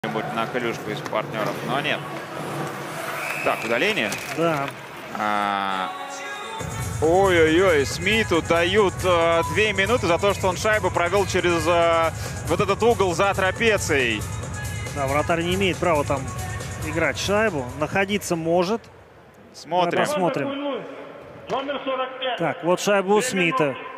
на клюшку из партнеров, но нет. Так, удаление? Да. Ой-ой-ой, Смиту дают 2 минуты за то, что он шайбу провел через вот этот угол за трапецией. Да, вратарь не имеет права там играть шайбу. Находиться может. Смотрим. Давай посмотрим. Номер 45. Так, вот шайба у Смита.